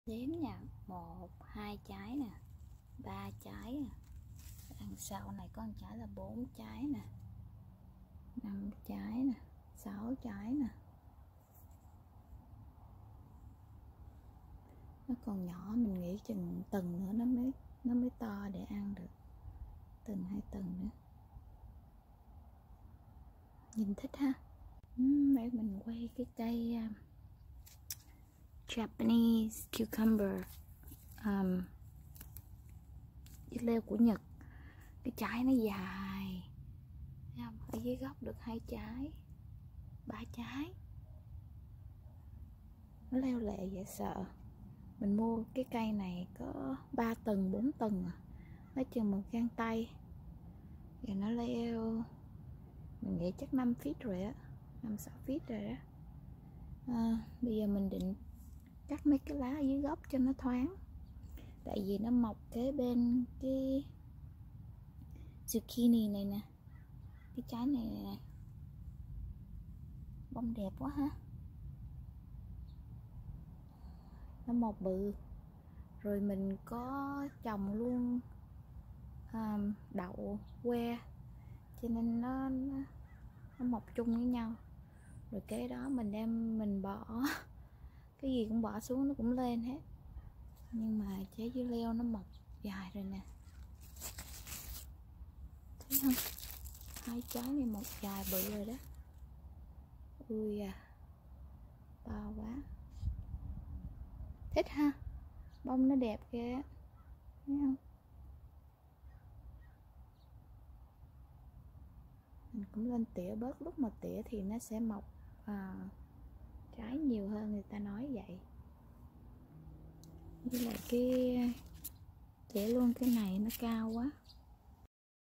Đếm nha, 1, 2 trái nè, 3 trái nè, đằng sau này có một trái là 4 trái nè, 5 trái nè, 6 trái nè. Nó còn nhỏ, mình nghĩ chừng tuần nữa nó mới to để ăn được. Tuần 2 tuần nữa. Nhìn thích ha. Để mình quay cái cây Japanese cucumber, dưa leo của Nhật. Cái trái nó dài, ở dưới gốc được 2 trái, 3 trái. Nó leo lẹ dễ sợ. Mình mua cái cây này có 3 tầng 4 tầng à. Nó chừng một gang tay. Và nó leo, mình nghĩ chắc 5 feet rồi á, 5-6 feet rồi đó. Bây giờ mình định cắt mấy cái lá ở dưới gốc cho nó thoáng. Tại vì nó mọc kế bên cái zucchini này nè. Cái trái này nè, bông đẹp quá ha. Nó mọc bự. Rồi mình có trồng luôn đậu que, cho nên nó mọc chung với nhau. Rồi cái đó mình bỏ cái gì cũng bỏ xuống nó cũng lên hết. Nhưng mà trái dưa leo nó mọc dài rồi nè, thấy không? 2 trái này mọc dài bự rồi đó. Ui à, to quá. Thích ha, bông nó đẹp ghê, thấy không? Mình cũng lên tỉa bớt, lúc mà tỉa thì nó sẽ mọc trái nhiều hơn, người ta nói vậy. Với lại cái tỉa luôn cái này nó cao quá.